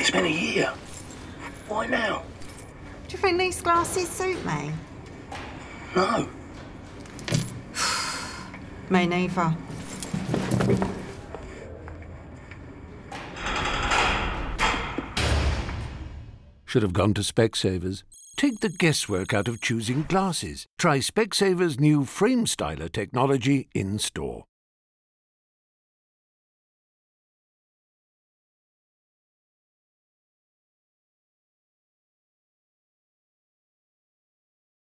£10 a year. Why now? Do you think these glasses suit me? No. Me neither. Should have gone to Specsavers. Take the guesswork out of choosing glasses. Try Specsavers' new frame styler technology in store.